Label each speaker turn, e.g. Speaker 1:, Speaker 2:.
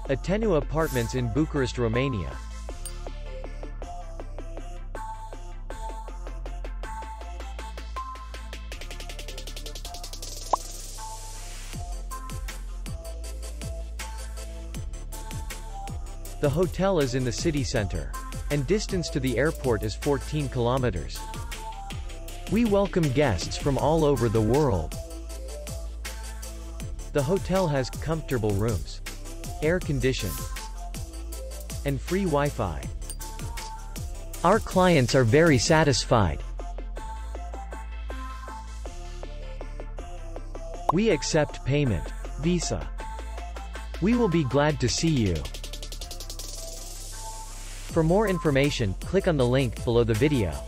Speaker 1: Ateneu Apartments in Bucharest, Romania. The hotel is in the city center, and distance to the airport is 14 kilometers. We welcome guests from all over the world. The hotel has comfortable rooms, air conditioning, and free Wi-Fi. Our clients are very satisfied. We accept payment, Visa. We will be glad to see you. For more information, click on the link below the video.